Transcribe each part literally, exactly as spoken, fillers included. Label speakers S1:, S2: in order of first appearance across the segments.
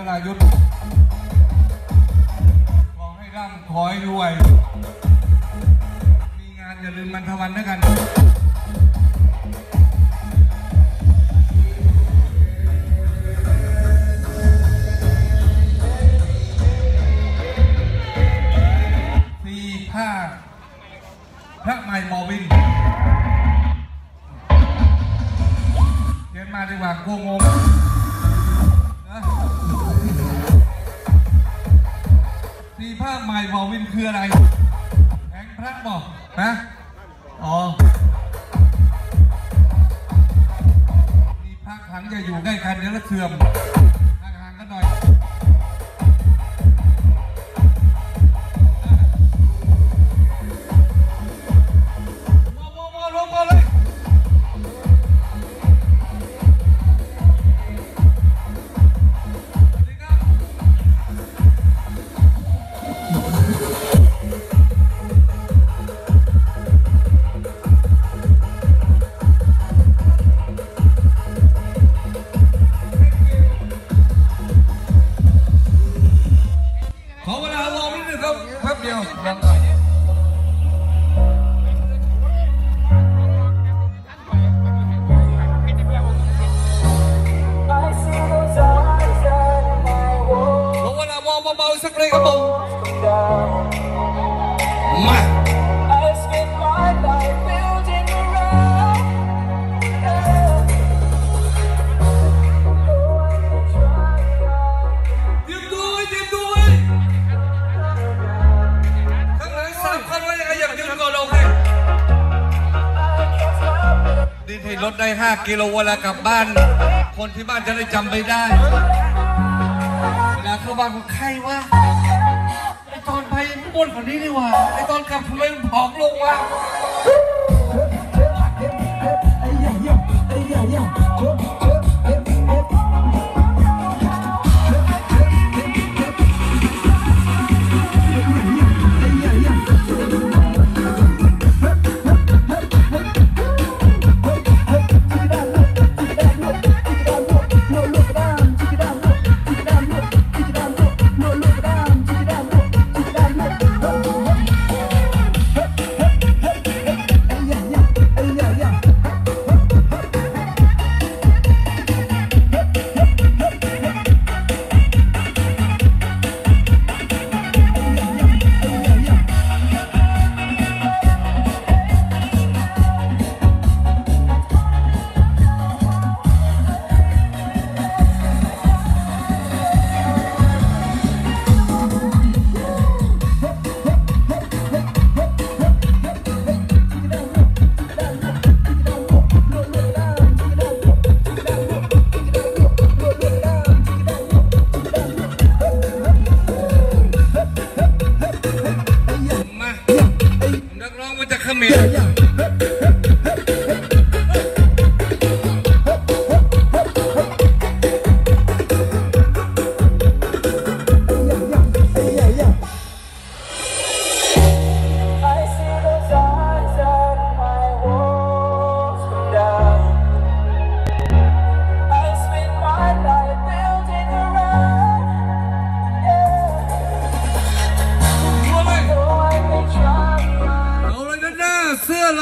S1: รายุทธขอให้ร่ำขอให้รวยมีงานอย่าลืมมันทวันด้วยกันสี่ห้าพระใหม่มอวินเขียนมาดีกว่าโกงงนะสี่พระใหม่มอวินคืออะไรแผงพระบอกนะอ๋อนี่พระครั้งจะอยู่ใกล้กันเดี๋ยวละเสื่อมห่างๆกันหน่อยขอเวลารอนิดนึงครับแป๊บเดียวขอเวลามองเบาๆสักเลยครับผมมาดินให้รถได้ห้ากิโลเวลากลับบ้านคนที่บ้านจะได้จำไปได้เวลาเข้าบ้านของใครวะไอตอนไปมันอ้วนกว่านี้ดีกว่าไอตอนกลับทำไมมันผอมลงวะเสื้อ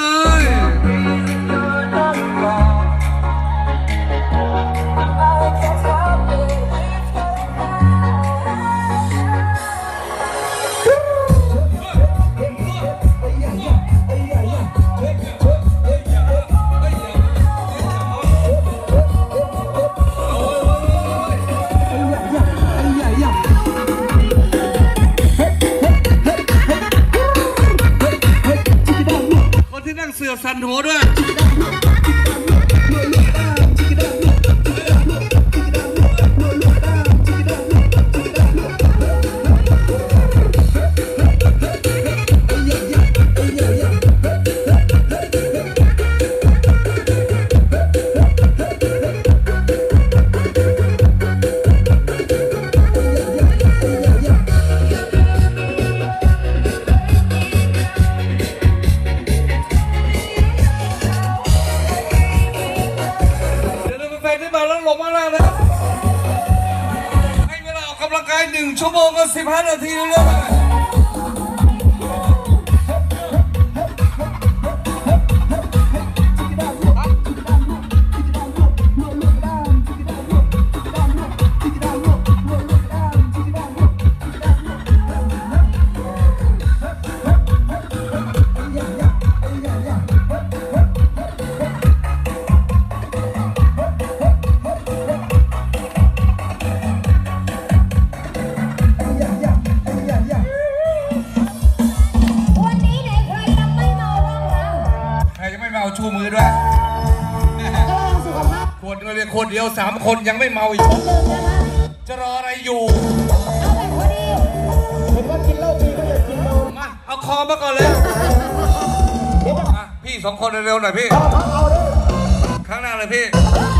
S1: ชั่วโมงกับสิบห้านาทีเรื่อยชูมือด้วยคนเรียกคนเดียวสามคนยังไม่เมาอีกจะรออะไรอยู่มาเอาคอมาก่อนเลยพี่สองคนเร็วหน่อยพี่ข้างหน้าเลยพี่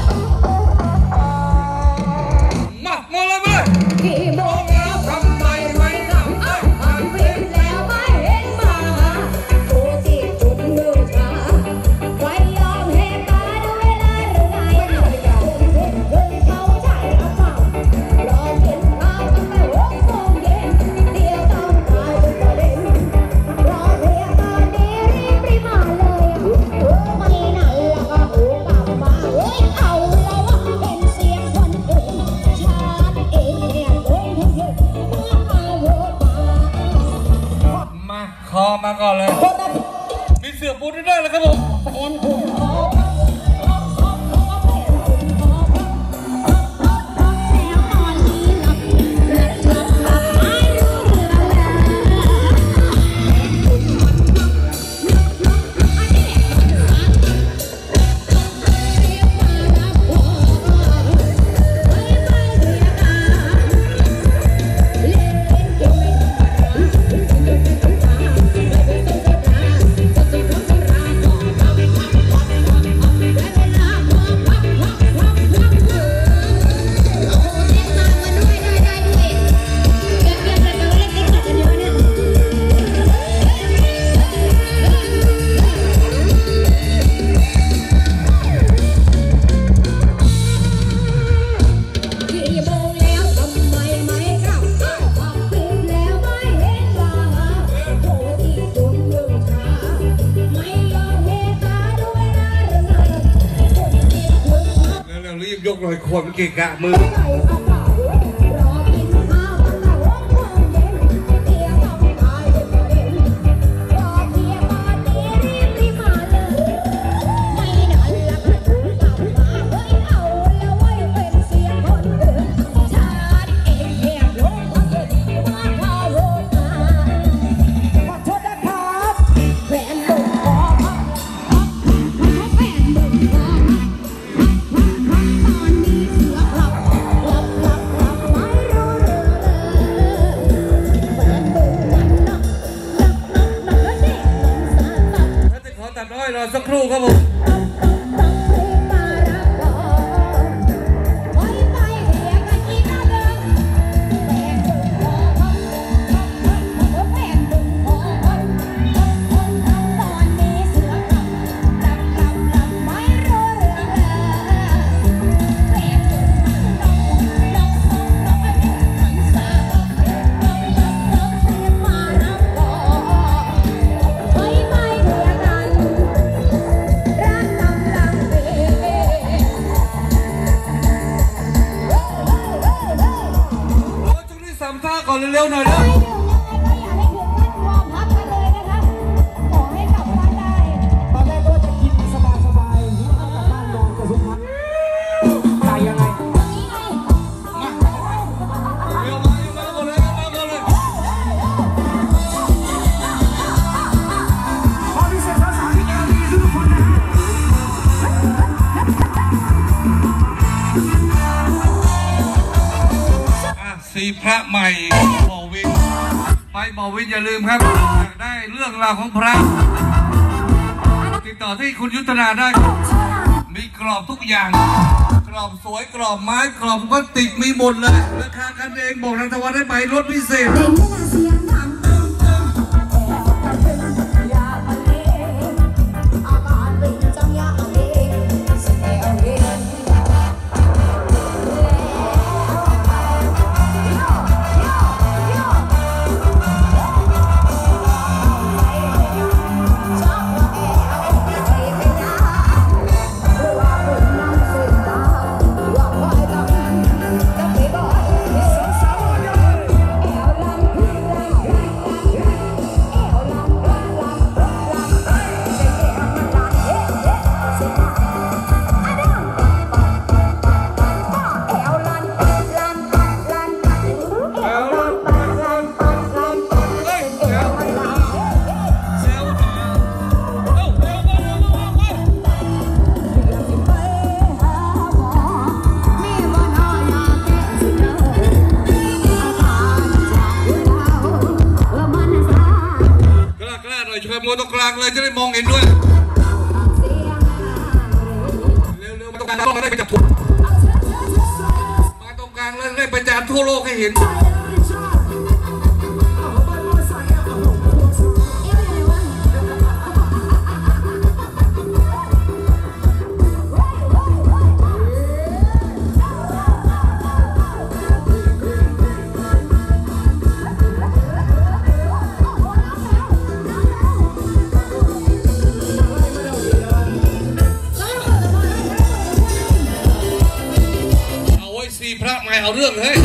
S1: มาโมเลยไปกี่โมงแล้วทำไมไม่ทำอ่ะผ่านไปแล้วไม่เห็นมาโอ้ที่จุดมือชาไม่ยอมให้ตาดูเวลาหรือไงเห็นเห็นเขาใช่หรือเปล่ารอกินข้าวตั้งแต่หกโมงเย็นเดี๋ยวต้องตายเป็นประเด็นรอเพียงตอนนี้รีบรีบมาเลยไม่นานแล้วก็หูกลับมาเฮ้ยเอาแล้วเป็นเสียงคนอื่นชาติเองเนี่ยเฮ้ยเฮ้ยมาโหดมามาคอมาก่อนเลยมีเสือปูด้วยได้เลยครับผมเป็นคุณพ่อยกลอยขวดมันเกะกะมือรอสักครู่ครับผมก่อนเร็วๆหน่อยนะไม่ถึงยังไงก็อย่าให้ถึงขั้นวอร์มพักกันเลยนะคะขอให้กลับบ้านได้ตอนแรกก็จะกินสบายสบายนี่กลับบ้านนอนกับสุภาพตายยังไงมาเร็วมาเร็วมาก่อนเลยมาก่อนเลยขอพิเศษภาษาที่ดีทุกคนนะสีพระใหม่บ่อวินไปบ่อวินอย่าลืมครับอยากได้เรื่องราวของพระติดต่อที่คุณยุทธนาได้มีกรอบทุกอย่างกรอบสวยกรอบไม้กรอบพลาสติกมีหมดเลยราคากันเองบอกทางตะวันได้ไปลดพิเศษอมือตรงกลางเลยจะได้มองเห็นด้วยเร็วๆมาตรงกลางต้องได้ไปจับถูกมาตรงกลางแล้วได้ประจานทั่วโลกให้เห็นพระไม่เอาเรื่องเลย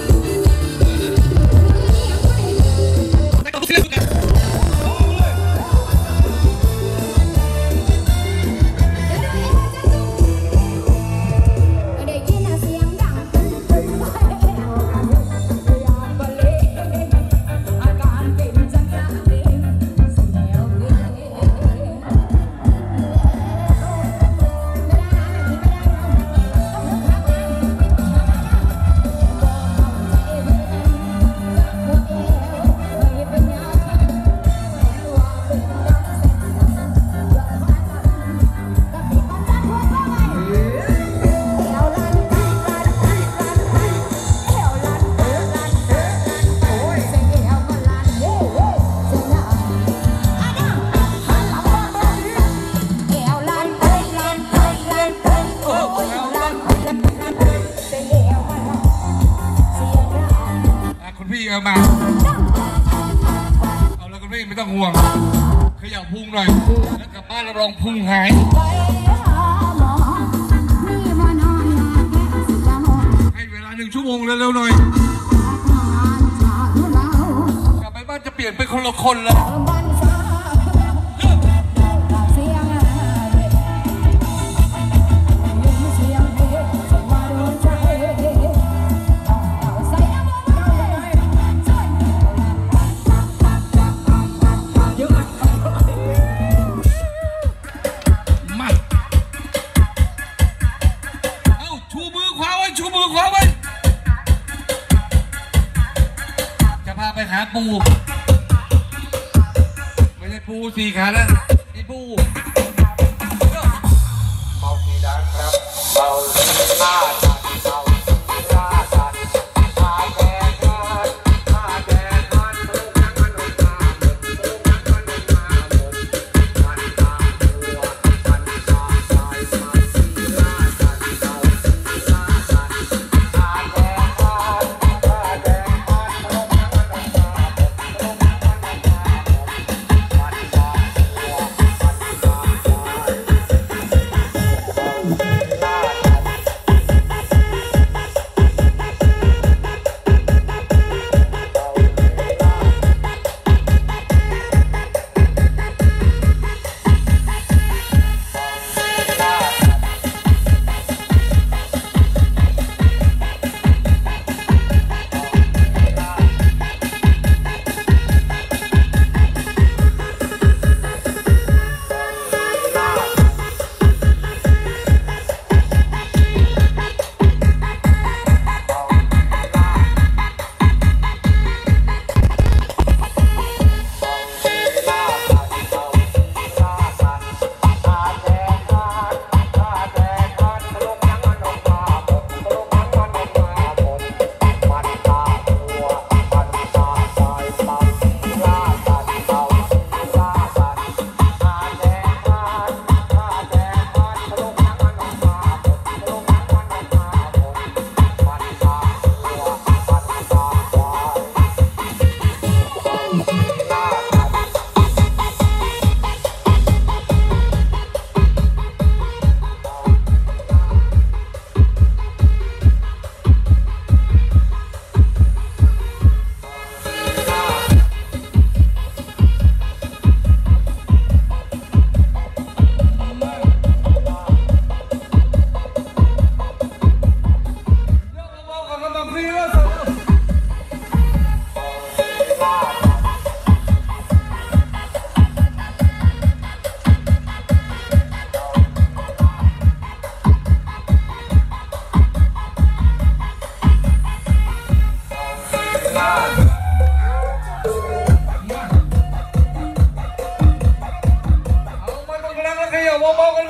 S1: เอามาเอาแล้วก็ไม่ไม่ต้องห่วงขยับพุงหน่อยแล้วกลับบ้านเราลองพุงหายให้เวลาหนึ่งชั่วโมงเร็วๆหน่อยกลับไปบ้านจะเปลี่ยนเป็นคนละคนแล้วไปหาปูไม่ใช่ปูสี่ขาแล้วไอ้ปูเบาทีดังครับเบาหน้าจัดเบาหน้าจัดหาแดงมันหาแดงมันมันมันมันมันมันมันมันตาหัวมันตาสายสายสีลาจัดเบาลาจัดหาแดงมันหาแดง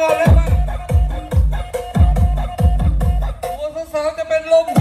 S1: ก่อนเลยป่ะหัวสาวๆจะเป็นลม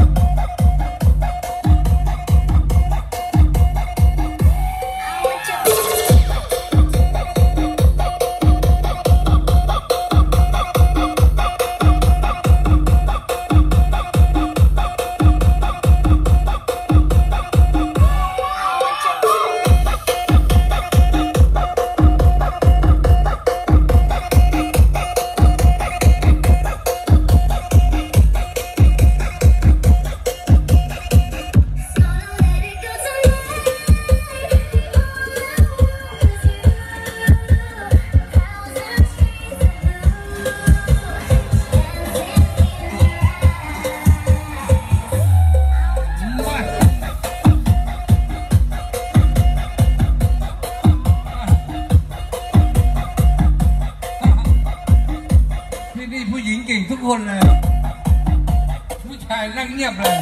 S1: ทุกคนเลยผู้ชายนั่งเงียบเลย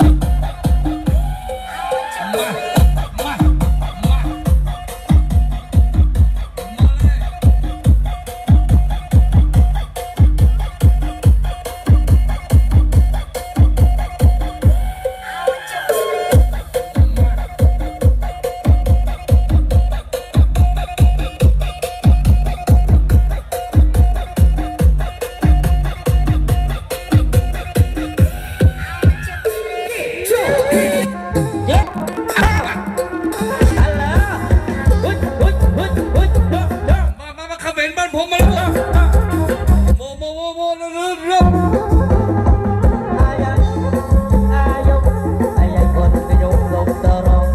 S1: มามามาผมมาแล้วโมโมโมโมเริ่มเริ่มอายอายกอายคนจะยกลงตรอง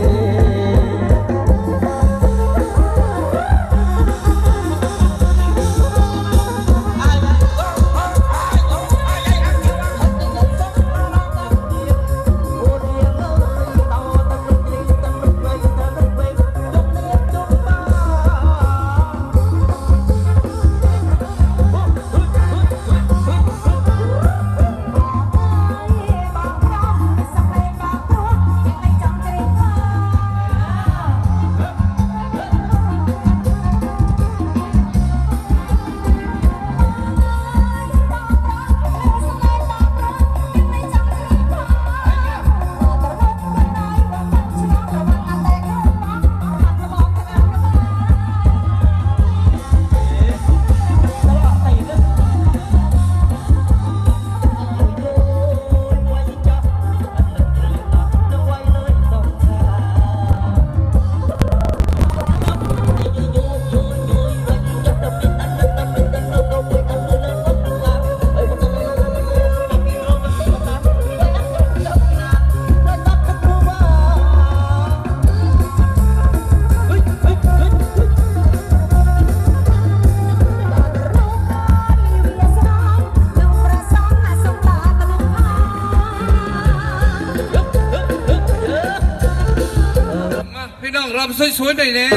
S1: พี่น้องรำสวยๆหน่อยเนี่ย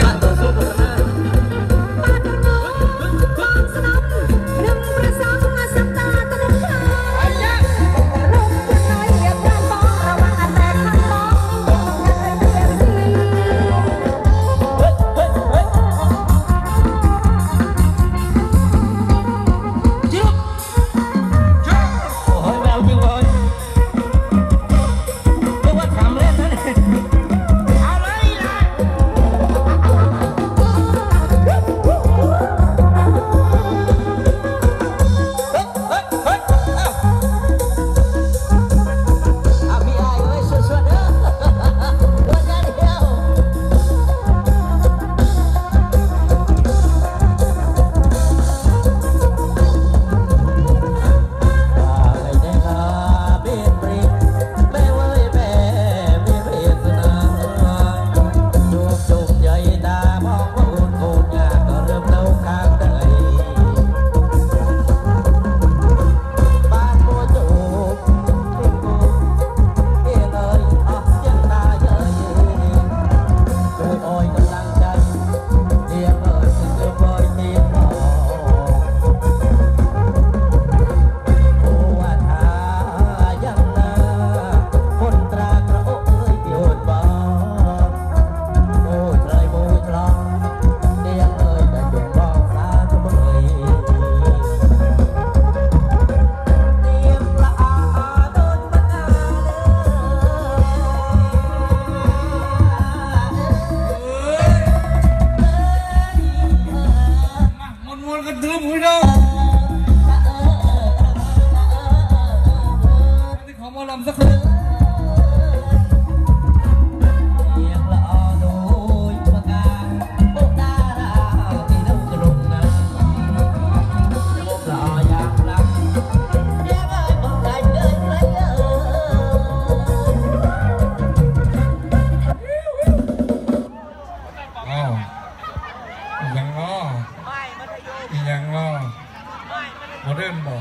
S1: ดินบอก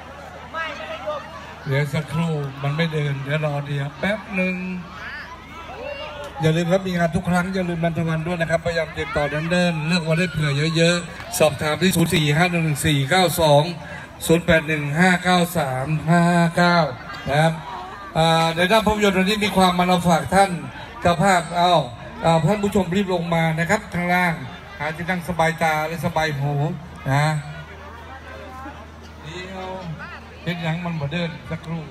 S1: เดี๋ยวสักครู่มันไม่เดินเดี๋ยวรอเดียวแป๊บหนึ่งอย่าลืมครับมีงานทุกครั้งอย่าลืมนันทวันด้วยนะครับพยายามติดต่อเดินเดินเลือกวันได้เผื่อเยอะๆสอบถามที่ศูนย์สี่ห้าหนึ่งสี่เก้าสองศูนย์แปดหนึ่งห้าเก้าสามห้าเก้านะครับในด้านภาพยนตร์วันนี้มีความมาเราฝากท่านเจ้าภาพเอาท่านผู้ชมรีบลงมานะครับข้างล่างหาที่นั่งสบายตาและสบายหูนะเดี๋ยวเห็นยังมันมาเดินสักครู่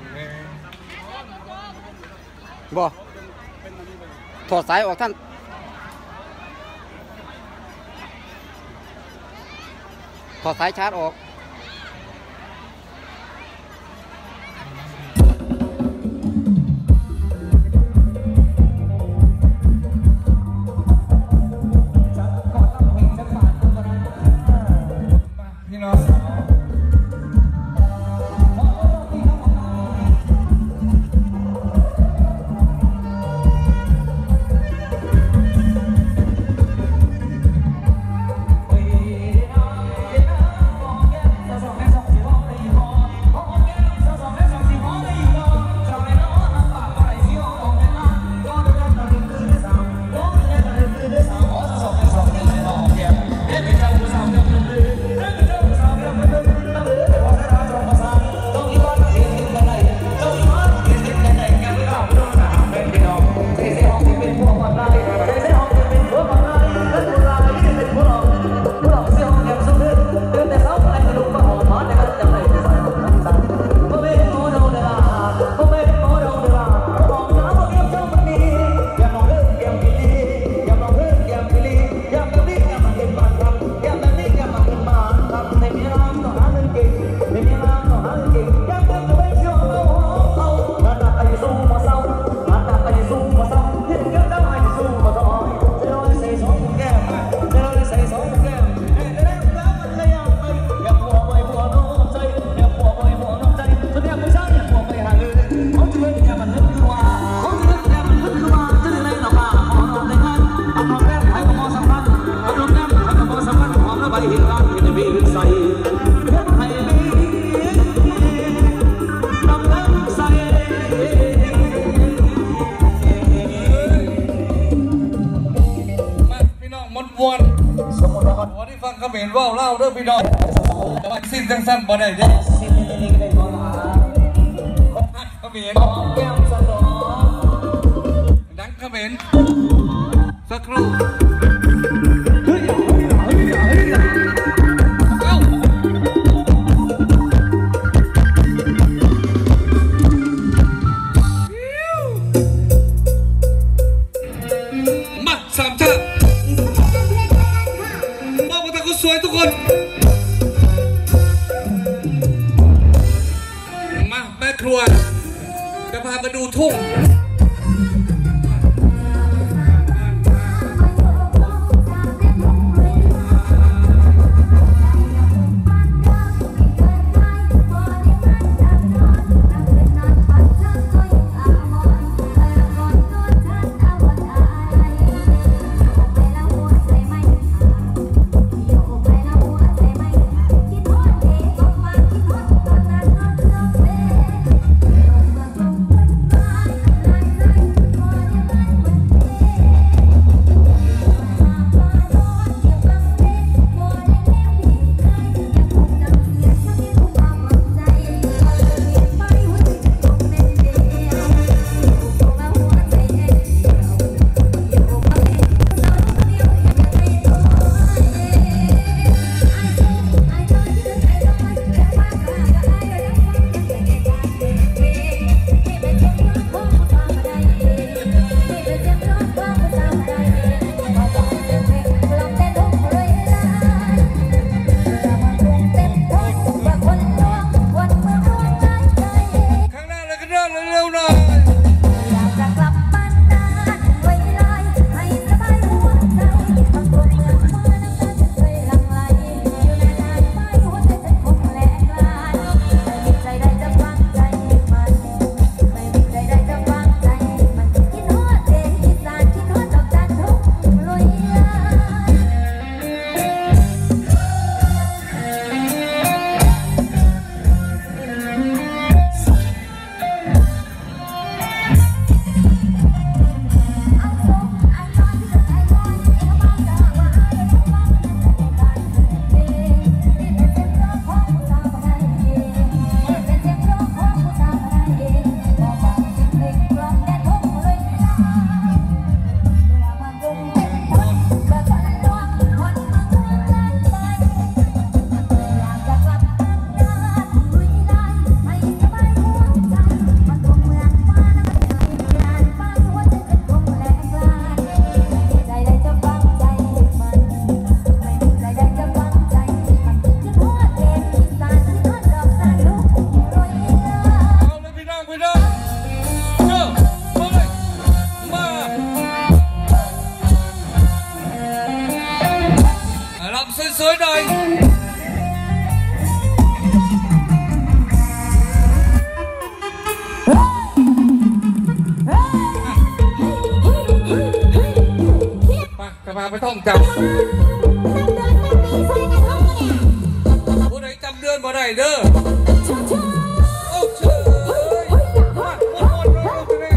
S2: บ่ถอดสายออกท่านถอดสายชาร์จออก
S1: พี่น้องวนวันที่ฟังเขมรว่าวเล่าเรื่องพี่น้องวันสิ้นสั้นๆบ่ได้เด้เขมรดังเขมรสักครู่มาสามชาติสวยทุกคนมาแม่ครัวจะพามาดูทุ่งรำสวยๆหน่อยไปพาไปท่องจำผู้ใดจำเดือนบ่ได้เด้อโอ้เชยมาหมดหมดเลยจะได้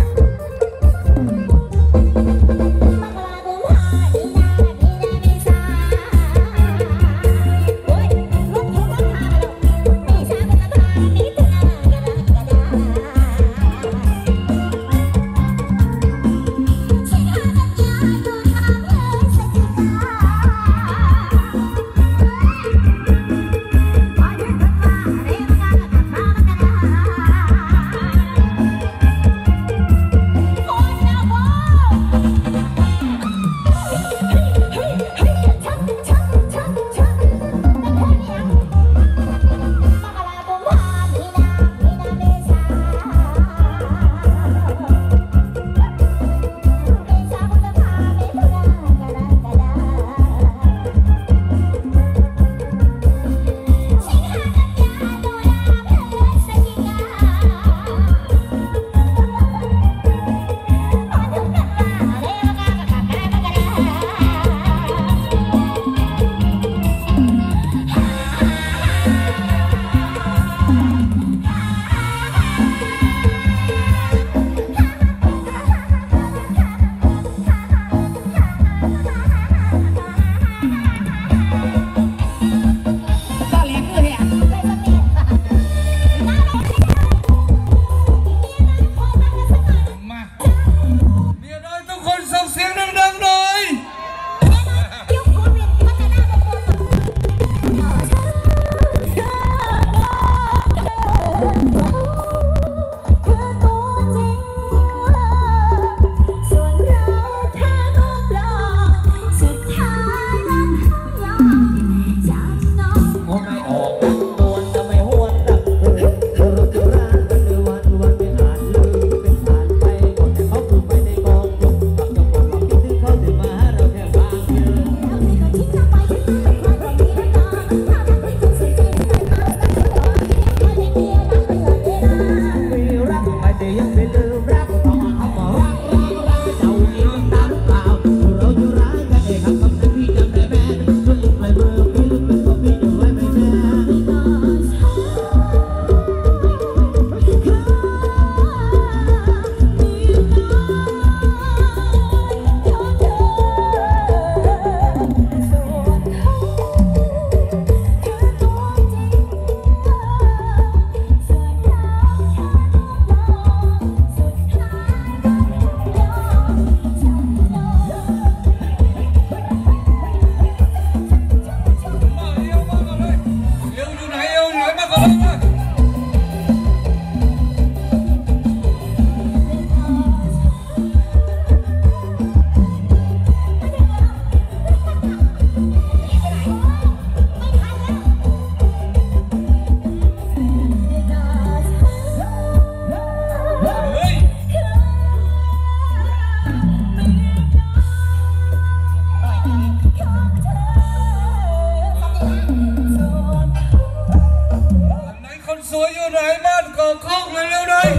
S1: สวยอยู่ไหนบ้านก่อคอกเลยเร็วเลย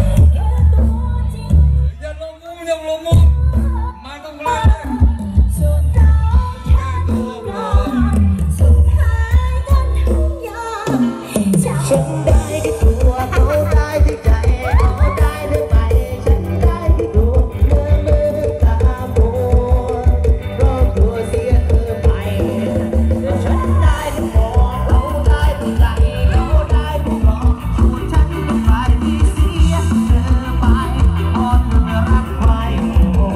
S1: อย่าลงมุมอย่าลงมุมมาตรงกลางฉันได้ที่ตัวเขาได้ที่ใจเขาได้ที่ไปฉันได้ที่ดวงเมื่อมือตาโบรอตัวเสียเธอไปฉันได้ที่มองเขาได้ที่ใจเขาได้ที่มองส่วนฉันต้องไปที่เสียเธอไปอ่อนเมื่อรักใครโอ้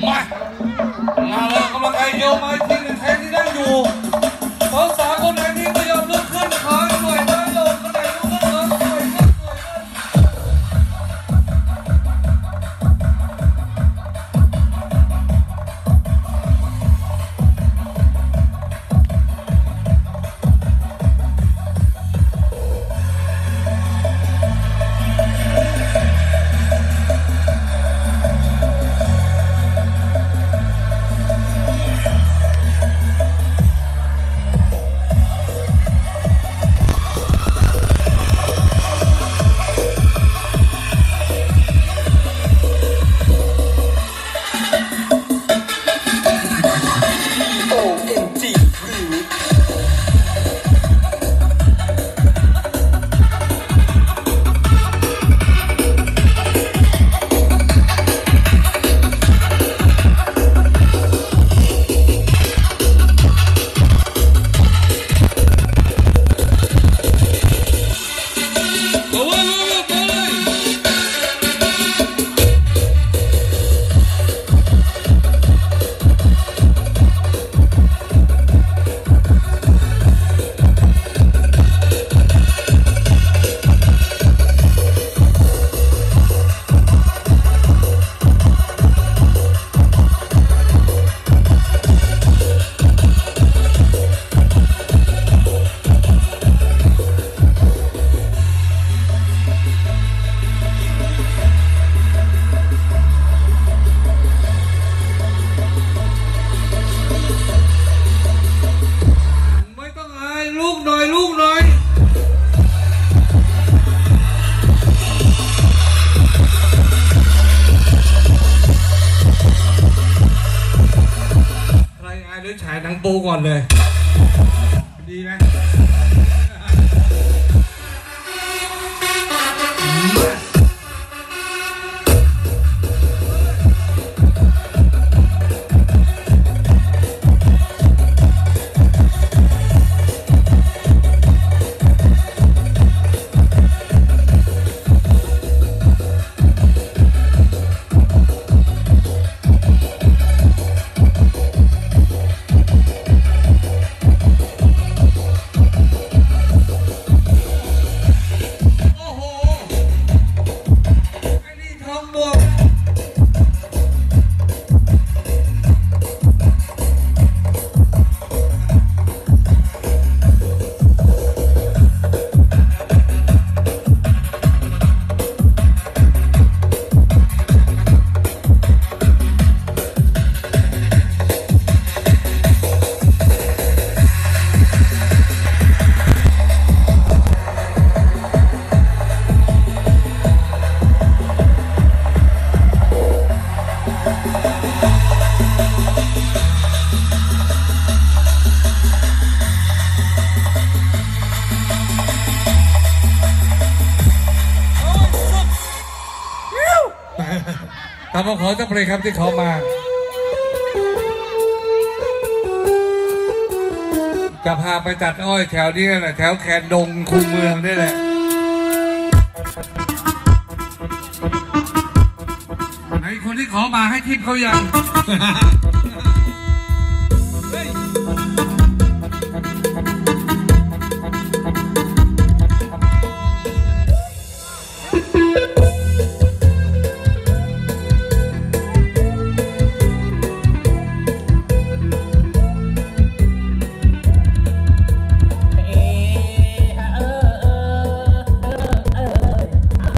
S1: มามาเลยกำลังใจเยอะมาทีหนึ่งแทนที่นั่งอยู่สองสาวคนไหนที่ไม่ยอมลุกขึ้นขอหน่วยน้อยลงคนไหนลุกขึ้นขอหน่วยขึ้นหน่วยฉายหนังปูก่อนเลยดีไหมตามมาขอสักเพลงครับที่เขามาจะพาไปตัดอ้อยแถวนี้แหละแถวแคนดงคูเมืองนี่แหละไอ้คนที่ขอมาให้ทิปเขายัง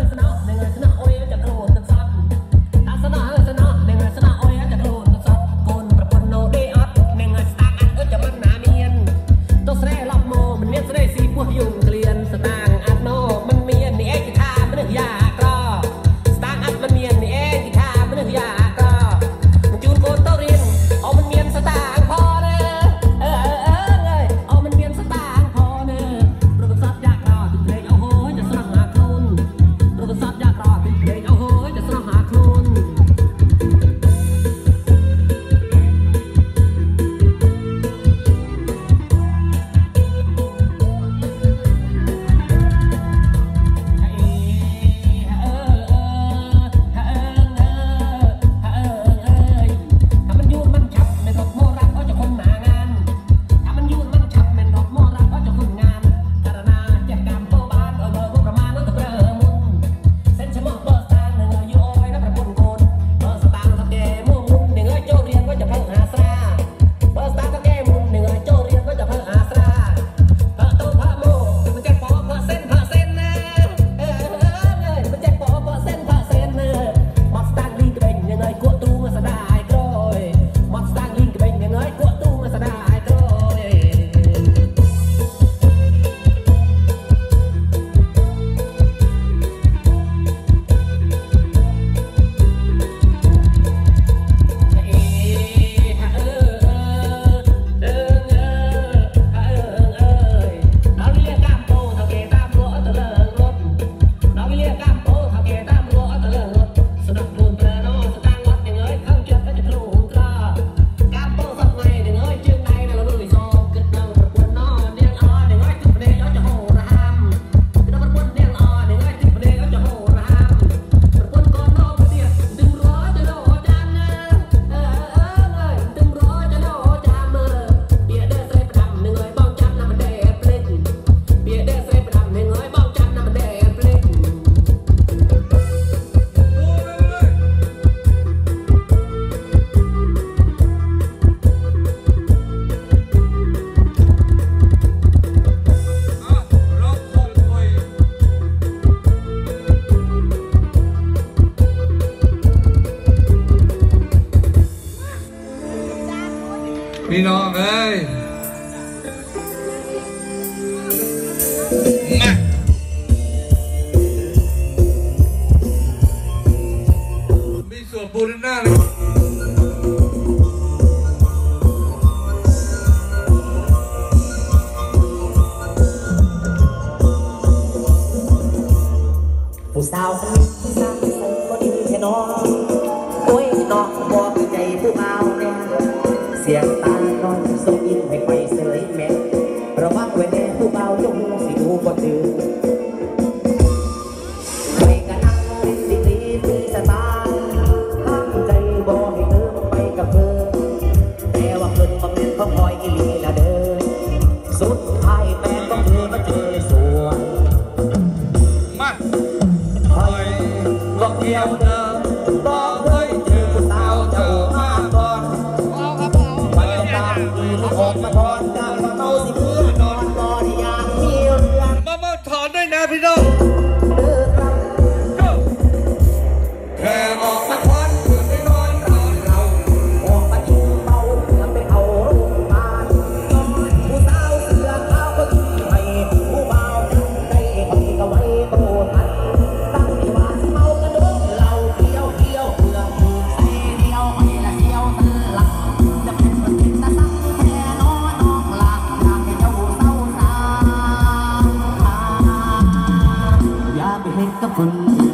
S3: กู
S1: พี่น้องเอ้ยมามีส่วนบูรณะเลย
S3: ผู้สาวคนนี้ผู้สาวคนนี้ก็ดีแค่น้องโอ้ยน้องบอกใจผู้บ่าวเนี่ยเสียงตาน้อยส่งยิ้มให้ไปเสยแม่ระวังไว้แน่ผู้บ่าวจงสิดูบ่ตื่นใครกันนั่งดีดีมีสตาร์ห้ามใจบ่ให้เธอไปกับเธอแต่ว่าเพิ่นบ่แม่นเพราะคอยอีหลีละเด้อสุดท้ายแฟนของเธอมาเจอในสวน
S1: มา
S3: บอกเดียวเดิมบอกเคยเจอผู้สาวเจ้ามาก่อนเอาครับเอาไปตามที่ลูกออกมาทอนจากมาเมาสิเพื่อนอนรอที่ยามที่เรื่อง
S1: มามาถอนด้วยนะพี่น้องแค่ออกมาทอนเพื่อไปนอนรอเรา
S3: ออกมากินเมาเพื่อไปเอาลูกมาผู้สาวเสือขาวก็ยิ้มให้ผู้บ่าวจำได้คอยก็ไว้โตทันตั้งที่ว่าเมากระโดดเราเที่ยวเที่ยวเพื่อถูกใส่เดียวไปละเที่ยวสันหลังจะเป็นคนเป็นตาตั้งแค่น้อยน้องหลักอยากให้เจ้าเศร้าสาอย่าไปเห็นกับคน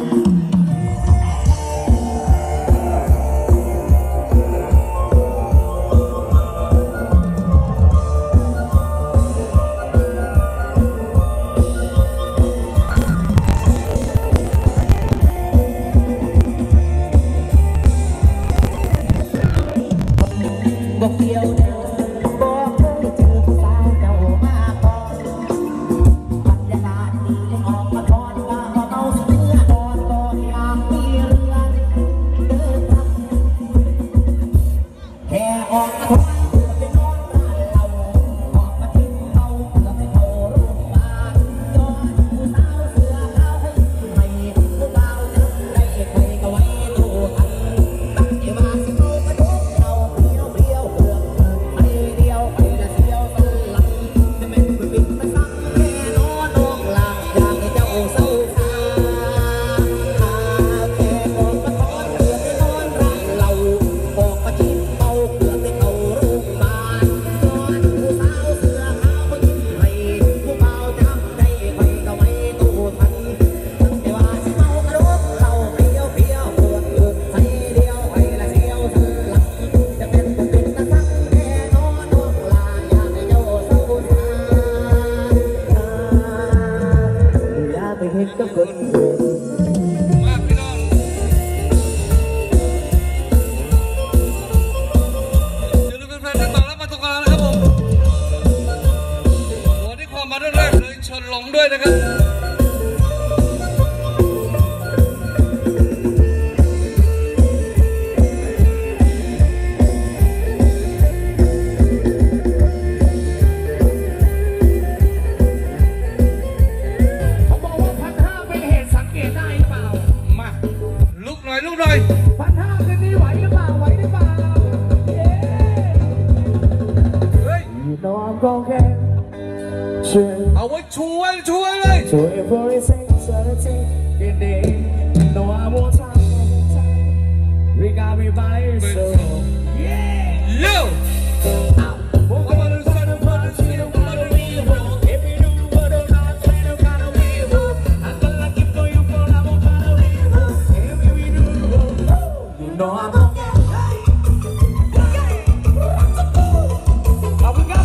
S3: บอกเดียวเดินบอกเคยเจอผู้สาวเจ้ามาก่อนบรรยากาศดีเลยออกมาทอนว่าบ่เมาสิเมื่อนอนบ่อยากมีเรื่องเดินทางแค่ออกมาทอนเพื่อไปนอนบ้านเราออกมาทิ้งเมาเพื่อไปเข้าโรงพยาบาลย้อนผู้สาวเสือขาวให้ให้ผู้บ่าวจำได้ใครก็ไว้ตัวทันตั้งใจว่าสิเมากระโดดเราเที่ยวเที่ยวเพื่อไปเดียวไปละเที่ยวสันหลังจะแม่นไปบินไปสั่งแค่น้อน้องหลักอยากให้เจ้าเศร้าสาหาแค่ออกมาทอนเพื่อไปนอนร้านเราออกมาจิ้มเมาเพื่อไปเข้าโรงพยาบาลย้อนผู้สาวเสือขาวเขายิ้มให้ผู้บ่าวจำได้ใครก็ไม่ตู้ทันตั้งแต่ว่าสิเมากระโดดเราเที่ยวเที่ยวเพื่อถูกใส่เดียวไปละเที่ยวสันหลังจะเป็นคนเป็นตาสักแค่น้อน้องลาอยากให้เจ้าเศร้าสาอย่าไปเห็นกับคนอื่น
S1: มาพี่น้องเดี๋ยวเราเป็นแฟนกันต่อแล้วมาตกกันนะครับผมหัวที่ความมาแรกเลยชนลงด้วยนะครับ
S4: เขาบอกว่าพันห้าเป็นเหตุสังเกตได้หรือเปล่า
S1: มาลุกหน่อยลุกหน่อย
S4: พันห้าคืนนี้ไหวหรือเปล่าไหวหรือเปล่าเย้
S1: เฮ้ย
S3: น้องก็แค่ช่วย
S1: เอาไว้ช่วยช่วยเลย
S3: ช่วยบริษัทเธอทีกันดีโน้อาโมทันริกาบิบายโซเย้
S1: โย่
S3: น้องก็แค่ขอบคุณครับ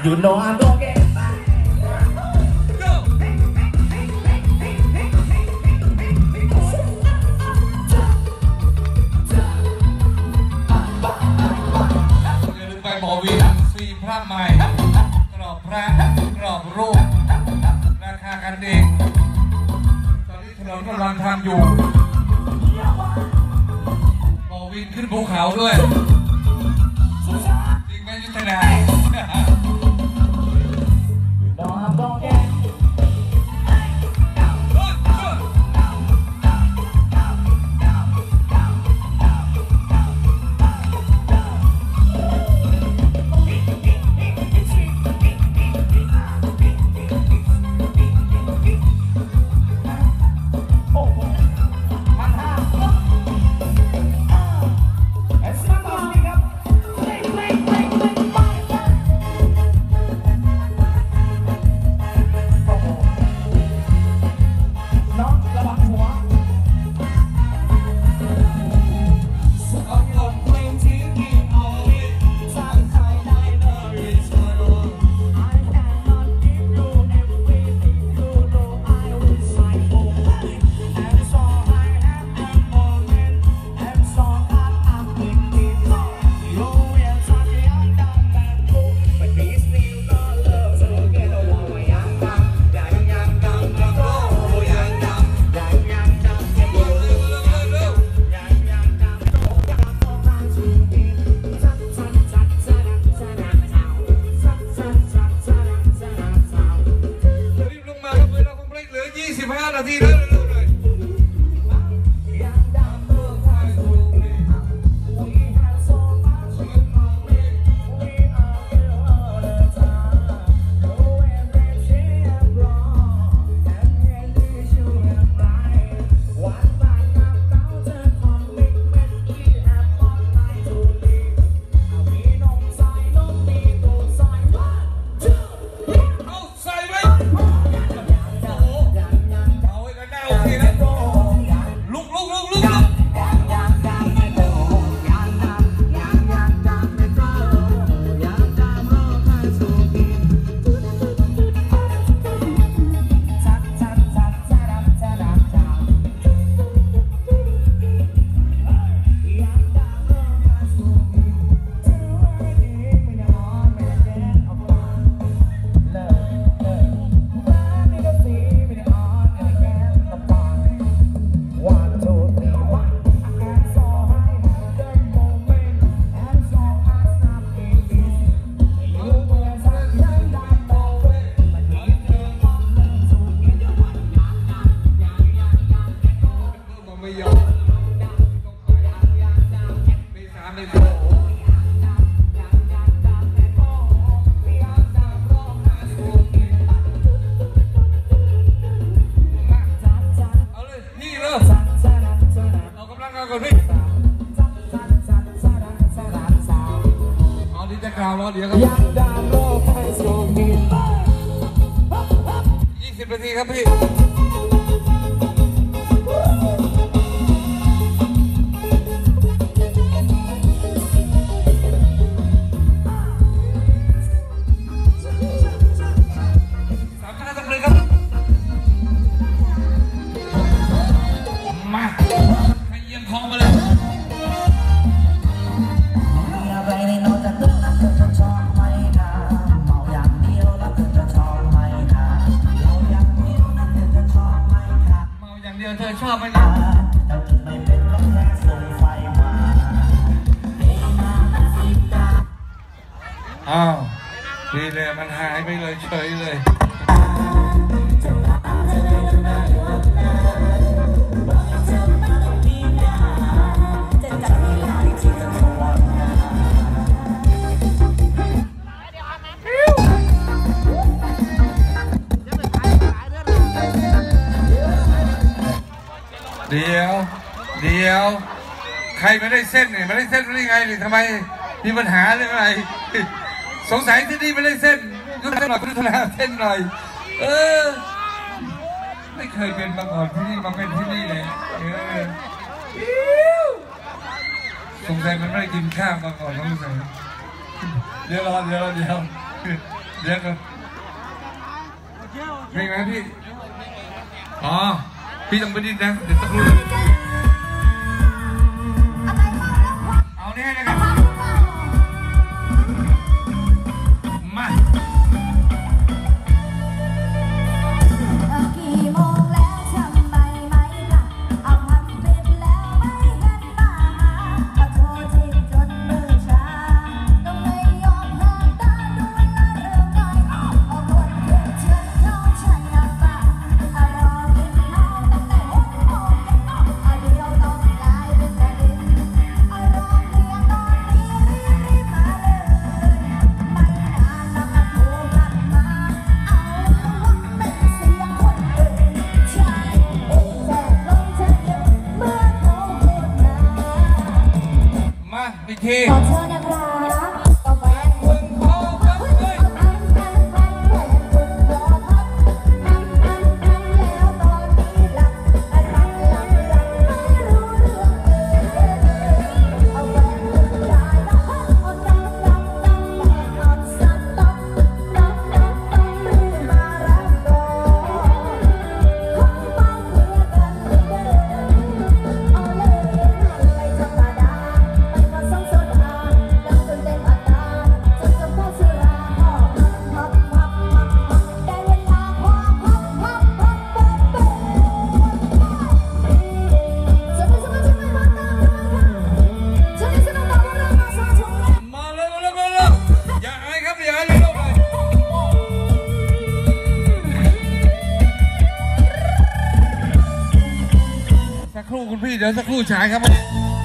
S3: You know I'm gonna get back.
S1: Go. อย่าลืมไปหมอวีซีพระใหม่กรอบพระกรอบรูปราคากันเองตอนนี้ถนนกำลังทำอยู่หมอวีขึ้นภูเขาด้วยจริงไหมยุทธนา
S3: You know I'm gonna get
S1: เดี๋ยวครับยี่สิบนาทีครับพี่สามชาติเลยครับมาให้เยี่ยมคองมาเลยเธอชอบไหมนะอ้าวดีเลยมันหายไปเลยเฉยเลยเดี๋ยวเดี๋ยวใครไม่ได้เส้นเนี่ยไม่ได้เส้นได้ไงหรือทำไมมีปัญหาเรื่องอะไรสงสัยที่นี่ไม่ได้เส้นยุทธนายุทธนาเส้นหน่อยเออไม่เคยเป็นมาก่อนที่นี่มาเป็นที่นี่เลยเออสงสัยมันไม่ได้กินข้าวมาก่อนสงสัยเดี๋ยวรอเดี๋ยวเดี๋ยวเดี๋ยวกันเพลงอะไรพี่อ๋อพี่ต้องไปดิ้นนะเดี๋ยวสักครู่เอาเนี่ยนะครับมา
S3: กี่โมงแล้วทำไมไม่กลับเอาทำปิดแล้วไม่เห็นมาหาขอโทษที่จนมือชาต้องไม่ยอมแพ้ตาดูเวลาเรื่องใหม่เอาคนเพื่อนฉันเข้าใช้ยาบ้าเอารอกินข้าวตั้งแต่หกโมงเย็นเอาเดียวต้องกลายเป็นแผ่นดินเอารอเรียนตอนนี้รีบมาเลยไม่นานแล้วก็โทรกลับมาเอาเป็นเสียงคนอื่นใช่เองแจกลงฉันเองเมื่อเขาพูดมา
S1: มาพี่ที
S3: ขอโทษนะครับก็แฟนคุ
S1: มึ
S3: ณ
S1: งพอครับเฮ้ย
S3: อันอันอันแฟนคุณรอพักอันอันอันแล้วตอนนี้หลับอันหลับหลับหลับไม่รู้เรื่องเลยเอาแฟนคุณได้แล้วเอาดังดังดังแน่นอนสักต้องต้องต้องต้องรีบมารับก่อนคงต้องเคลียร์กันเดิมเอาเลยไม่ธรรมดาไม่มาส่งโซดาแล้วจนเต็มอัตราจนจะพูดสุราออกพับพับพับพับได้เวลาความพับพับพับเป๊ะเป๊ะจะไม่จะไม่จะไม่มาตามมาจะไม่จะไม่ตามมามาสาธุเลย
S1: มาเลยมาเลยมาเลยอย่าอายครับอย่าอายเลยลูกเลยสักครู่คุณพี่เดี๋ยวสักครู่ฉายครับ
S3: กี่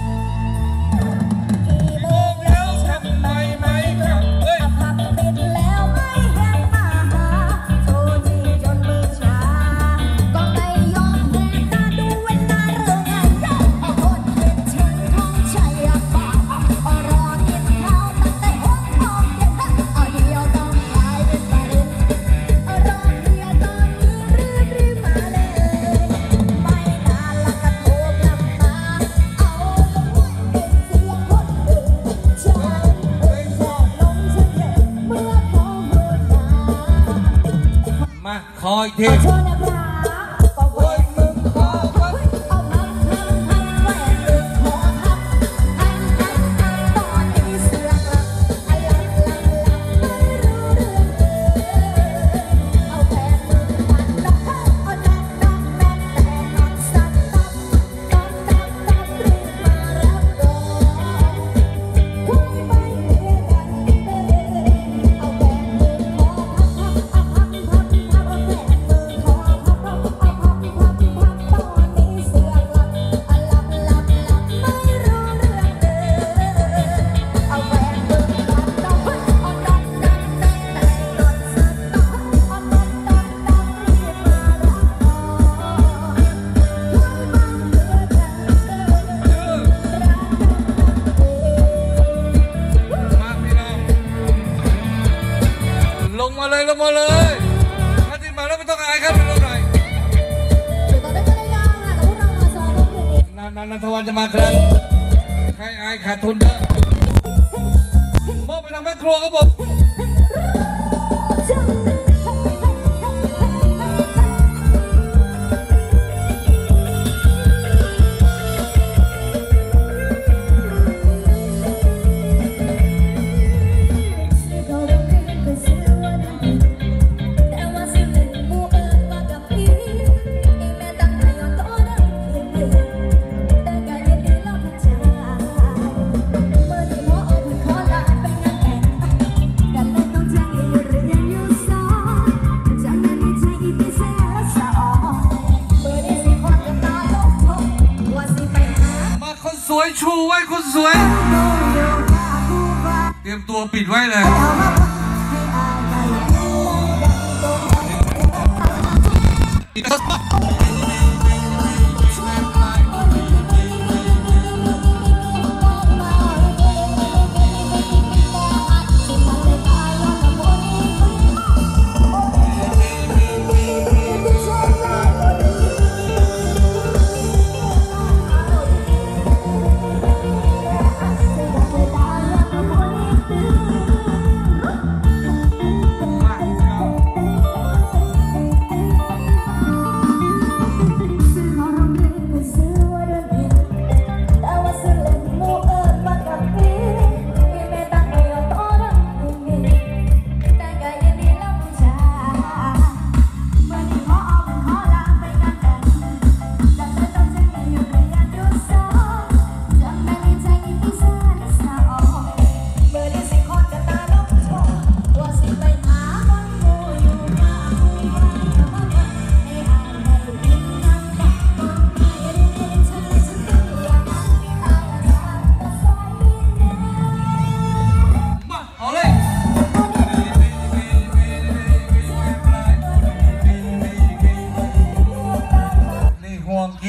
S3: โมงแล้วทำไมไม่กลับเอาพับปิดแล้วไม่เห็นมาหาโทรที่จนมือชาก็ไม่ยอมแพ้ตาดูเวลาเรื่องไงเอาคนเป็นฉันของชัยบ้าเอารอกินข้าวตั้งแต่หกโมงเย็นเอาเดียวต้องกลายเป็นประเด็นเอารอเคลียร์ตอนนี้รีบรีบมาเลยไม่นานแล้วก็โทรกลับมาเอาเป็นเสียงคนอื่นฉันเองแจกลงฉันเองเมื่อเขาพูดมา
S1: มาขออีกที
S3: ขอโทษนะครับก็แหวนมึงขอพับเอาพับพับพับแหวนมึงขอพับอันอันอันตอนนี้เสือกลับอันลับลับลับไม่รู้เรื่องเลยเอาแหวนมึงพันดอกเอาดอกดอกดอกแต่นอนสักตับตอนตับตับรีบมารับก่อนคุยไปเรียกันเลยเอาแหวนมึงขอพับพับเอาพับพับพับเอาแหวนมึงขอพับพับเอาพับพับพับตอนนี้เสือกลับอันลับลับลับไม่รู้เรื่องเลยเอาแหวนมึงพันดอกเอาดอกดอกดอกแต่นอนสักตับเอาดอกดอกดอกรีบมารับก่อนคุยไปเรียกันเลยเอาแหวนมึงขอพับพับเอาพับพับเอาแหวนมึงขอพับพับเอาพับพับตอนนี้เสือกลับอันลับลับลับไม่รู้เรื่องเลย
S1: มาพี่น้องลงมาเลยลงมาเลยถ้าที่มาแล้วไม่ต้องอายครับไม่ต้องอาย
S3: เดี๋ยวตอนนี้ก็ได้ยาวค่ะแต่พวกเรามาซ้อมเมื่อคืนนี้
S1: นานนานนันทวันจะมาครับใครอายขาดทุนนะมอบไปทางแม่ครัวครับผม
S3: แต่ว่าสิเล่นผู้เอิญว่ากับพี่อีแม่ตั้งใจเอาตัวนั้นคืนดีแต่ก็ยินดีแล้วทุกชายเมื่อที่หมอเอาผู้ขอลาไปงานแต่งกันเลยต้องแจ้งอยู่เรียนอยู่สองจากนั้นมีใจอีพิเศษและสะออนเมื่อนี้สิคนกับตาลงทงว่าสิไปหา
S1: มาคนสวยชูไว้คนสวย
S3: ดูอยู่ว่าผู้ว่า
S1: เตรียมตัวปิดไว้เลย
S3: เอามาให้อายไปดังตัว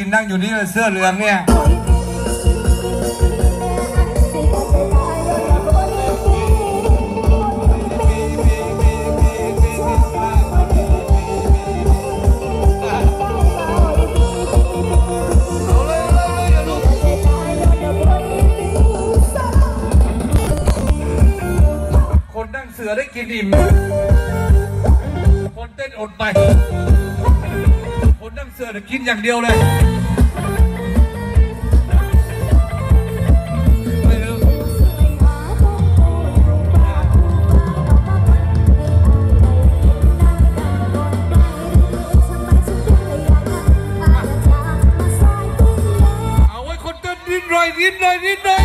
S1: นั่งอยู่นี่เลยเสื้อเหลืองเนี่ยคนนั่งเสือได้กินอิ่มคนเต้นอดไปคนนั่งเสือได้กินอย่างเดียวเลยไม่รู้เอาไว้คนเต้นนิดหน่อยนิดหน่อยนิดหน่อย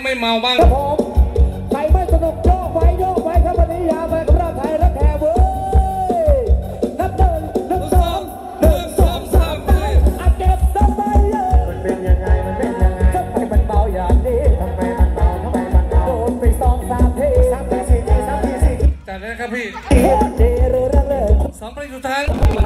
S1: ไม่เมาบ้าง
S4: ผมใครไม่สนุกโยกไปโยกไปครับวันนี้ยาวไปกับเราไทยและแถวเว้ยนับหนึ่งนับสองหนึ่งสองสามไปอาเก็บทำไมเลยมันเป็นยังไงมันเป็นยังไงทำไมมันเมาอย่างนี้ทำไมมันเมาทำไมมันเมาโดนไปสองสามทีสามทีสี่ทีสามทีสี่ที
S1: จัดเลยครับพี่
S4: เดเรือเรือเลย
S1: สองเพลงสุดท้าย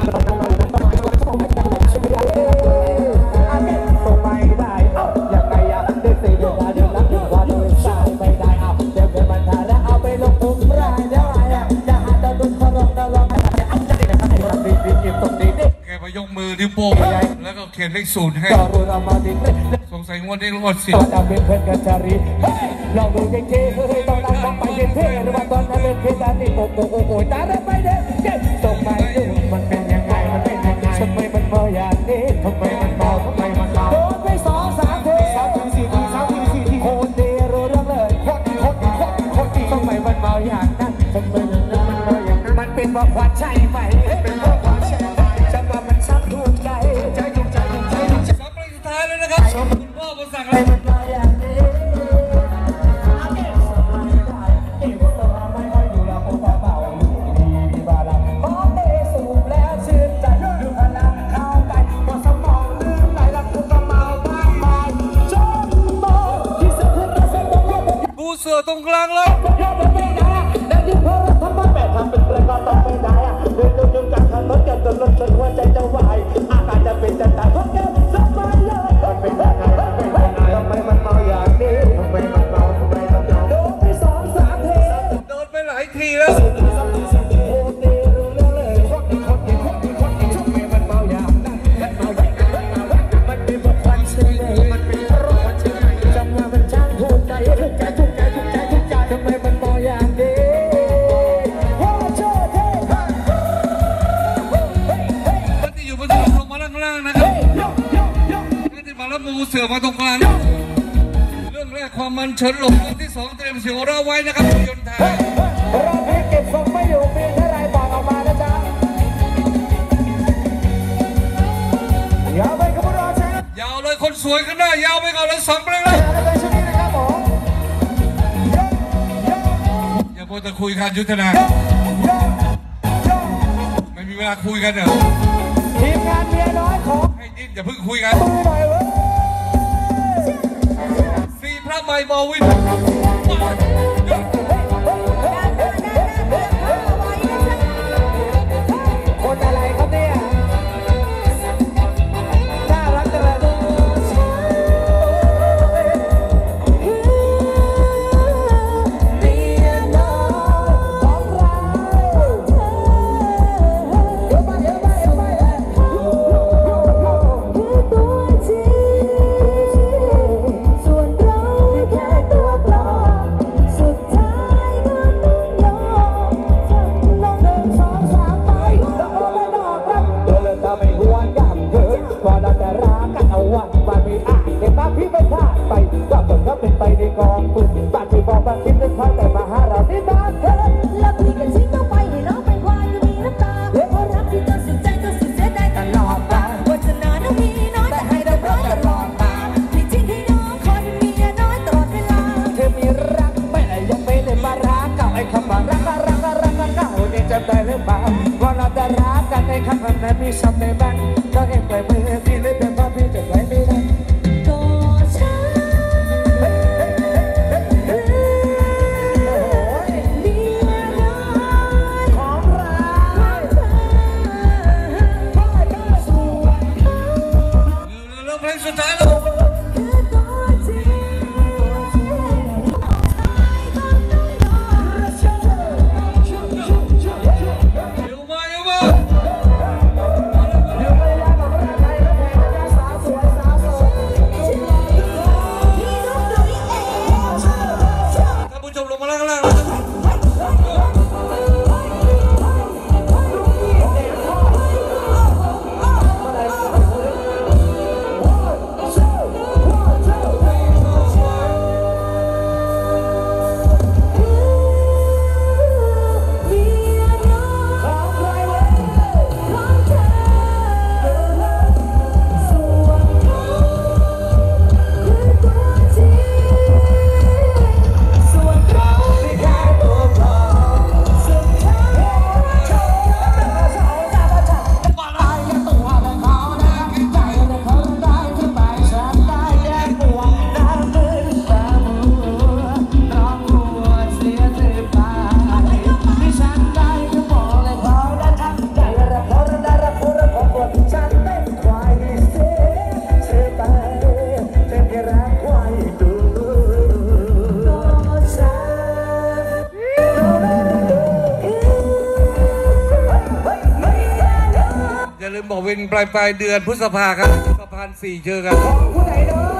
S4: อาเก็บส่งไม่ได้เอ้ายังไงอ่ะเด็กสี่เดือนเดือนละเดือนกว่าเดือนสายไม่ได้เอาเดี๋ยวเดี๋ยวมันทาแล้วเอาไปลงทุนรายเดี๋ยวไอ้จะหาตะลุนขอร้องตะลองเอาใจนะครับไอ้รับดีดีตรงนี้ดิ
S1: แกไปยกมือนิ้วโป้งแล้วก็เขียนเลขศูนย์ให้
S4: ต่อรู้เรามาดิเล่น
S1: สงสัยงวดนี้รอดสิ
S4: ตอนนั้นเป็นเพื่อนกันจารีเฮ้ยลองดูเท่ๆเฮ้ยตอนนั้นต้องไปเท่ๆหรือว่าตอนนั้นเป็นเท่ๆนี่โอ้โหโอ้โหตาได้ไปเด้เด็กส่งไปดูมันเป็นยังไงมันเป็นยังไงทำไมมันเมาอย่างนี้ทำไมมันเมาทำไมมันเมาโดนไปสองสามทีสามทีสี่ทีสามทีสี่ทีโคตรดีรู้เรื่องเลยโคตรดีโคตรดีโคตรดีโคตรดีทำไมมันเมาอย่างนั้นทำไมมันเมาอย่างนั้นมันเป็นเพราะความใช่ไหมเป็นเพราะความใช่ไหมจะว่ามันซับถูกใจใจถูกใจถูกใจถูกใจ
S1: สองเพลงสุดท้ายเลยนะครับคุณพ่อมาสั่งแล้ว
S4: มันมาอย่างนี้อาเก็บสบายได้เก็บสบายไม่ค่อยอยู่แล้วผมเบาๆอยู่ดีมีบาลังขอเตะสูบแล้วชื่นใจดูพลังเข้าไปพอสมองลืมไหลแล้วกูก็เมามากมายจนมองที่สุดคือตัวเส้นต้องรอบ
S1: บูเสือตรงกลางแล้ว
S4: ยอดไม่ได้และที่เพราะเราทำมาแบบทำเป็นประกอบต้องไม่ได้เดินจนจนการทำรถกันจนรถจนหัวใจจะวายอาการจะเป็นจะตายเพราะแกสบายเลยมันเป็นยังไงมันเป็นยังไงทำไมมันเมาอย่างนี้ทำไมมันเมาทำไมมันเมาโดนไปสองสามที
S1: โดนไปหลายทีแล้ว
S4: โอ้ตีรู้เรื่องเลยคนดีคนดีคนดีคนดีทำไมมันเมาอย่างนั้นมันเมาอย่างนั้นมันเป็นเพราะควันใช่ไหมมันเป็นเพราะควันใช่ไหมจำว่ามันช่างถูกใจถูกใจถูกใจถูกใจถูกใจทำไมมันเมาอย่างนี้โอ้โชว์เท่
S1: มันที่อยู่บนถนนลงมาล่างๆนะครับนี่ที่มาแล้วบูเสือมาตรงกลางเรื่องแรกความมันเฉินหลงเรื่องที่สองเตรียมเสียงเราไว้นะครับยนต์ไทย
S4: รอบนี้เก็บทรงไม่อยู่มีเท่าไรบอกออกมานะจ๊ะยาวไปขบวนรอใช่ไหม
S1: ยาวเลยคนสวยกันได้ยาวไปก่อนเลยสองเพลงเลย
S4: แล้วเป็นชุดนี้นะครับผม
S1: อย่าพูดแต่คุยกันยุทธนาไม่มีเวลาคุยกันเหรอ
S4: ทีมงานเมียน้อยของ
S1: ให้ดิ้นอย่าเพิ่งคุยกัน
S4: มือหน่อยเว้ย
S1: สี่พระใบมอวิน
S4: คนอะไรครับเนี่ยน่ารักจังเลยเมียน้อยของเราเดี๋ยวมาเดี๋ยวมาเดี๋ยวมาเดี๋ยวคือตัวจริงส่วนเราแค่ตัวปลอมสุดท้ายก็ต้องยอมลองเดินสองสามไปแล้วก็ไม่ดอกรับเดินตามไปหัวกันเถิดพอเราจะรักกันเอาวันมาไม่อ่านเห็นบ้านพี่ไม่พลาดไปก็เหมือนกับเป็นไปในกองปืนบ้านที่บอกบ้านคิดนึกพันแต่มาหาเราที่บ้านเถิด
S5: แล้วพี่กันทิ้งเอาไปให้น้องเป็นควายก็มีน้ำตาเพราะรักที่จนสุดใจจนสุดเสียดายตลอดกาลวาสนาน้องมีน้อยแต่ให้เราร้อยตลอดกาลที่ทิ้งให้น้องคอยเป็นเมียน้อยตลอดเวลา
S4: เธอมีรักไม่ได้ยังไม่ได้มารักเก่าไอ้คำว่ารักรักรักรักเก่านี่จำได้หรือเปล่าว่าเราจะรักกันในคำนั้นมีซ้ำในบ้านก็เองไปมือพี่เลยเป็นบ้าพี่จะไปไม่ได้
S5: ก็ฉันเมียน้อย
S4: ของเรา
S5: ส่วนเขา
S1: เรื่องเพลงสุดท้ายแล้ว
S5: คือตัวจริง
S1: เดี๋ยวมาเดี๋ยวมา ท่านผู้ชมลงมาล่างๆนะครับบอกเป็นปลายปลายเดือนพฤษภาครับสะพานสี่เจอกัน
S4: ของผู้ใดเด้อ